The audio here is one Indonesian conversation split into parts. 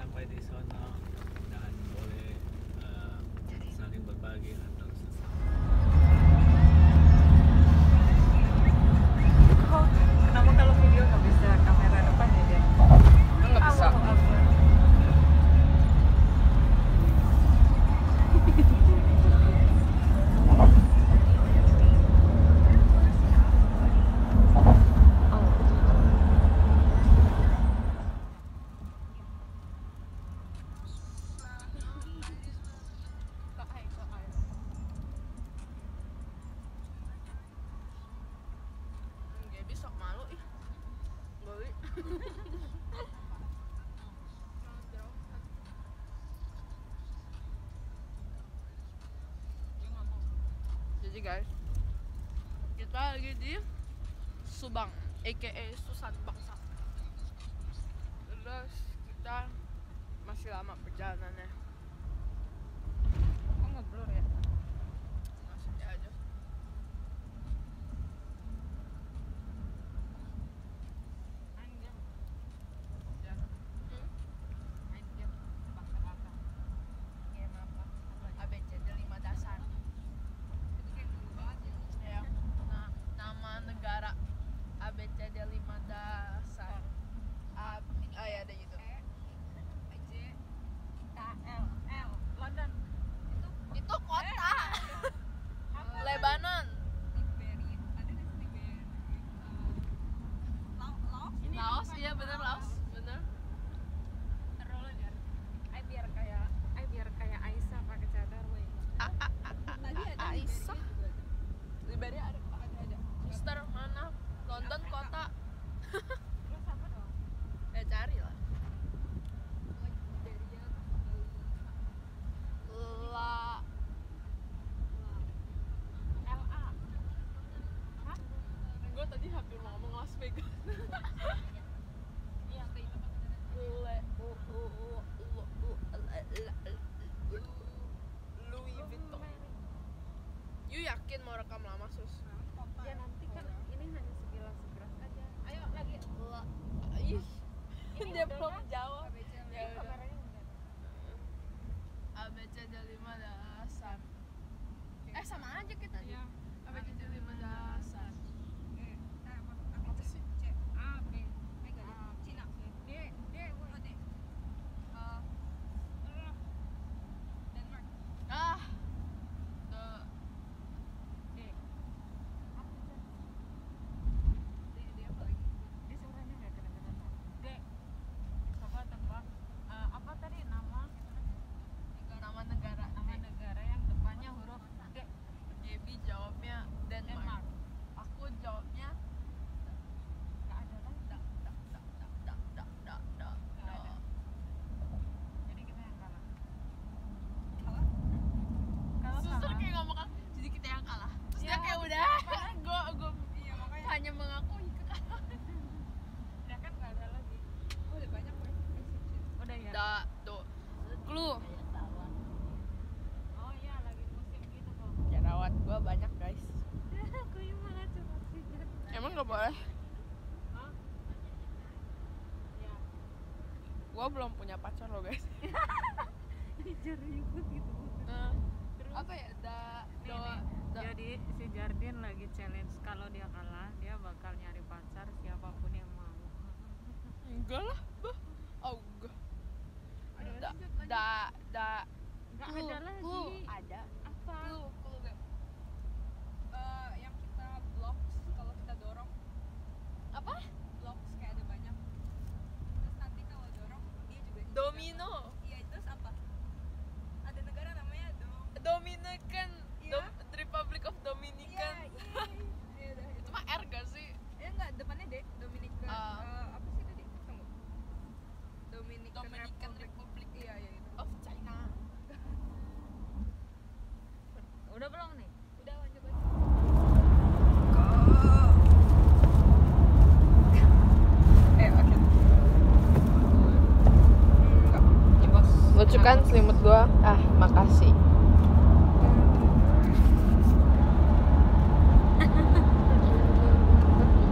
sampai di sana dan boleh saling berbagi antar sesama. Kenapa kalau video nggak bisa kamera depan ya dia? Nggak bisa. Jadi guys, kita lagi di Subang, aka Susan Bangsa. Terus kita masih lama perjalanannya. Kok ngeblur ya? Masih aja. Main game. Ya. Main game. Tebak-tebakan. Game apa? ABCD 5 dasar. Itu kayak dulu banget ya. Ya. Nah, nama negara ABCD 5 dasar. Ya ada gitu. L London. Itu kota. Lebanon. Liberia. Ada nggak sih Liberia? Laos. Laos, iya bener Laos, bener. Terlalu jar. Biar kayak Aisyah pakai cadar weh. Tadi ada Aisyah. Liberia juga. Liberia ada. Ada. Mister mana? London kota. Terus apa dong? Ya cari lah. Liberia. La LA. Hah? gue tadi hampir mau ngomong Las Vegas. Iya, kayak itu. Louis Vuitton. You yakin mau rekam lama sus? Ya nanti kan ini hanya sekilas aja. Ayo lagi. Ih, Ini dia udah belum kan? jawab. Ya kameranya udah. ABCD 5 dasar. Sama aja kita. Iya. ABCD 5 dasar. Apa sih? C A B. Cina. D D. Denmark. Ah. D. D apa lagi? Dia suaranya nggak kedengeran. D. Coba tebak. Apa tadi nama Nama negara yang depannya huruf D? Gaby jawabnya Denmark. Aku jawabnya Nggak ada kan? Nggak ada. Jadi kita yang kalah. Kalah Suster sama. kayak ngomong kan, jadi kita yang kalah. Terus Ya, dia kayak udah, gue Iya makanya. hanya mengakui kekalahan. Ya kan nggak ada lagi. Udah banyak kok. Udah ya. Clue. Oh iya lagi musim gitu kok. Jerawat gue banyak guys. Aku yang mana coba sih? Emang nggak boleh? Hah? Ya. Gue belum punya pacar loh guys. Jar ikut gitu. Apa ya? Jadi si Jardin lagi challenge kalau dia kalah dia bakal nyari pacar siapapun yang mau. Enggak lah, bah. Oh enggak. Nggak ada lagi. Ada. Apa? Clue gak? Yang kita blocks kalau kita dorong. Apa? Blocks kayak ada banyak. Terus nanti kalau dorong dia juga. Domino. Iya terus apa? Ada negara namanya Dominican. Iya. The Republic of Dominican. Iya udah. Itu mah R gak sih? Enggak, depannya D, Dominican. Apa sih tadi? Tunggu. Dominican Republic. Iya, itu. Of China. Udah belum nih? Udah lanjut aja. Oke. Lucu kan selimut gua? Makasih.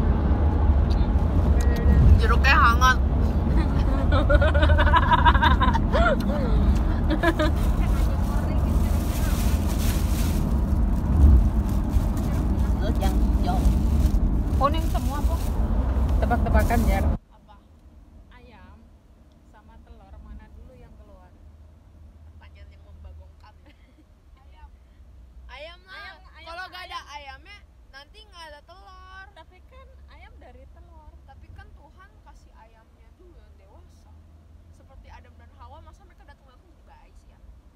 Jeruknya hangat. Yang hijau. Kuning semua kok. Tebak-tebakan Jar. Apa? Ayam sama telur mana dulu yang keluar? Pertanyaan yang membagongkan. Ayam. Ayam lah. Ayam, Kalau gak ada ayam. ayamnya, nanti nggak ada telur. Tapi kan ayam dari telur. Tapi kan Tuhan kasih ayamnya dulu yang dewasa. Seperti Adam dan Hawa, masa mereka datang langsung jadi bayi sih ya?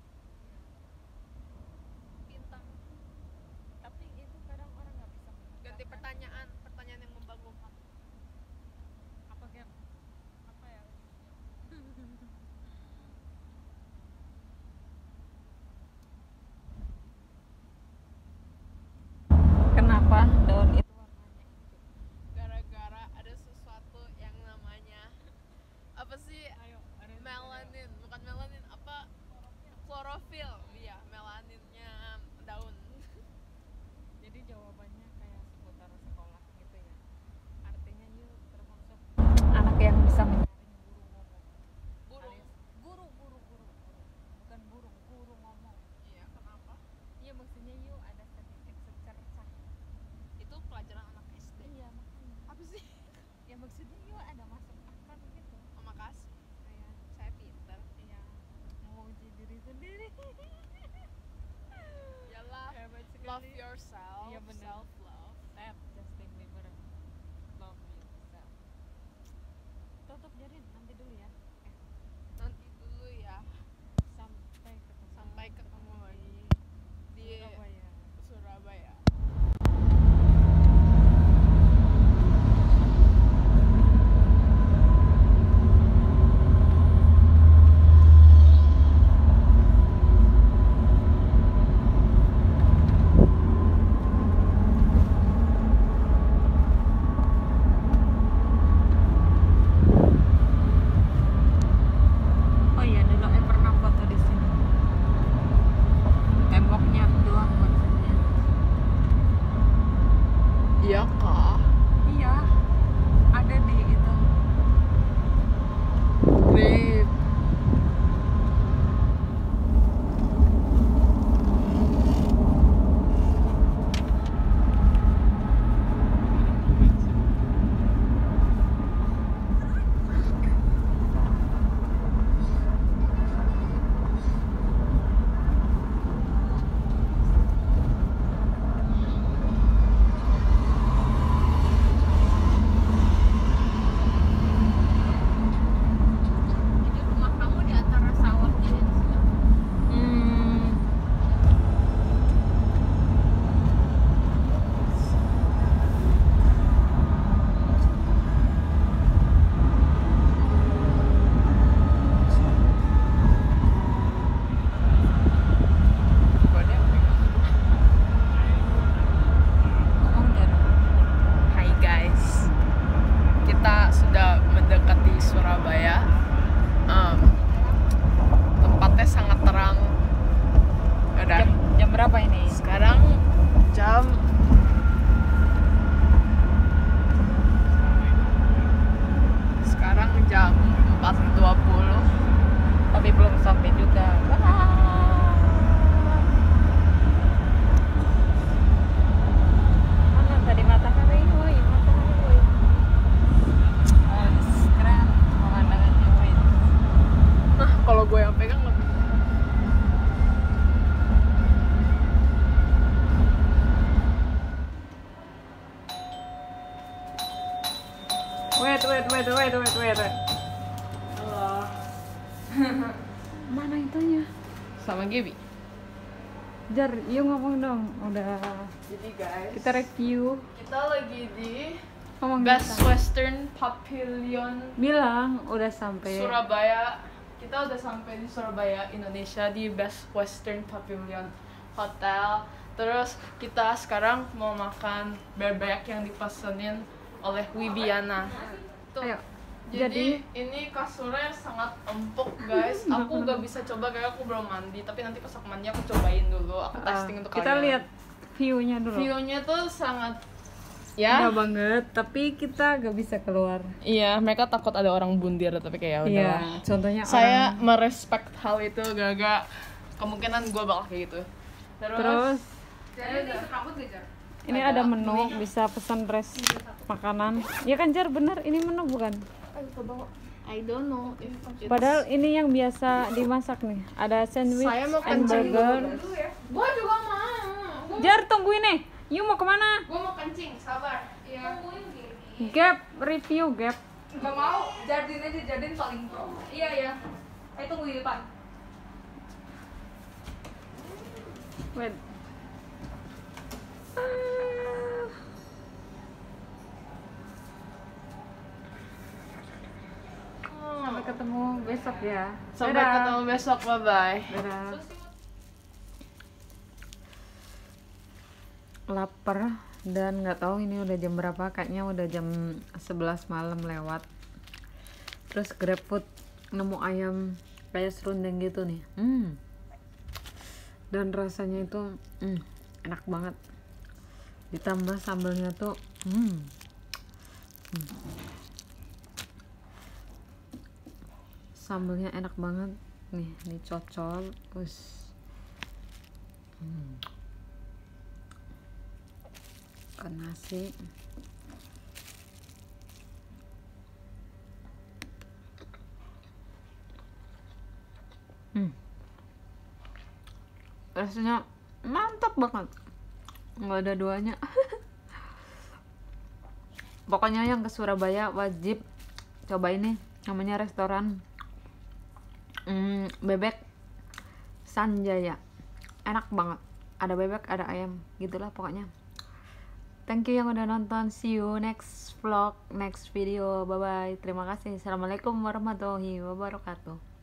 Bintang. Tapi itu kadang orang nggak bisa menebak. Ganti pertanyaan yang membagongkan. Apa game? Apa ya? Kenapa daun itu warnanya hijau? Gara-gara ada sesuatu yang namanya apa sih? Ayo, ada Melanin, bukan melanin, apa? Klorofil. Iya, melaninnya daun. Jadi jawabannya kayak seputar sekolah gitu ya. Artinya you termasuk anak yang bisa menyaring guru ngomong. Burung. Alias guru. Bukan burung, guru ngomong. Iya, kenapa? Iya maksudnya you ada sedikit secercah. Itu pelajaran anak SD. Iya makanya. Apa sih? Ya maksudnya you ada masuk akal gitu. Oh, makasih. Kayak Saya pinter. iya memuji diri sendiri. Ya love, Hebat sekali. love yourself. Iya, bener. Self love. Tap Justin Bieber. Love yourself. Tutup jadi nanti dulu ya. Nanti dulu ya. Sampai ketemu lagi di Surabaya. Surabaya. Oh iya, dulu pernah foto di sini. Temboknya doang maksudnya. Iya kah? Iya, ada di itu. Great. Jadi rumah kamu di antara sawah gitu. Hai guys, kita sudah mendekati Surabaya. Tempatnya sangat terang. Udah. Jam berapa ini? Sekarang jam sekarang jam 4.20. Tapi belum sampai juga. Mana tadi matahari? Woi, matahari woi. Oh, keren pemandangannya woi. Nah, kalau gue yang pegang lebih. Wait. Halo. Mana itunya? Sama Gaby. Jar, yuk ngomong dong. Udah Jadi guys, kita review. kita lagi di Ngomong Best kita. Western Pavilion Bilang udah sampai. Surabaya. Kita udah sampai di Surabaya, Indonesia, di Best Western Pavilion Hotel. Terus kita sekarang mau makan bebek yang dipesenin oleh Wibiana. Tuh. Ayo. Jadi ini kasurnya sangat empuk guys. Aku gak bisa coba karena aku belum mandi. Tapi nanti pas aku mandi aku cobain dulu. Aku testing untuk kita kalian. lihat view-nya dulu. View-nya tuh sangat Ya. indah banget, tapi kita gak bisa keluar. Iya, mereka takut ada orang bundir tapi kayak udah. Iya, contohnya Saya orang. merespek hal itu, gak kemungkinan gue bakal kayak gitu. Terus rambut gak, Jar? ini ada menu, bisa pesan makanan. Ya kan Jar, bener ini menu bukan? I don't know if it's... Padahal ini yang biasa dimasak nih. Ada sandwich Saya mau and kencing burger. dulu ya. Gue juga mau. Jar, tungguin nih. You mau kemana? Gue mau kencing, sabar. Iya. Gap, review Gap. Gak mau, Jardin aja, Jardin paling pro. Iya ya. Ayo tunggu di depan. Wait. Sampai ketemu besok ya. Sampai Dadah. ketemu besok, bye-bye. Dadah. Lapar dan nggak tahu ini udah jam berapa, kayaknya udah jam 11 malam lewat. Terus GrabFood nemu ayam kayak serundeng gitu nih. Dan rasanya itu enak banget. Ditambah sambalnya tuh sambalnya enak banget nih, dicocol terus ke nasi. Rasanya mantap banget, nggak ada duanya. Pokoknya yang ke Surabaya wajib coba ini, namanya restoran bebek Sanjaya. Enak banget, ada bebek, ada ayam, gitulah pokoknya. Thank you yang udah nonton. See you next vlog, next video. Bye bye. Terima kasih. Assalamualaikum warahmatullahi wabarakatuh.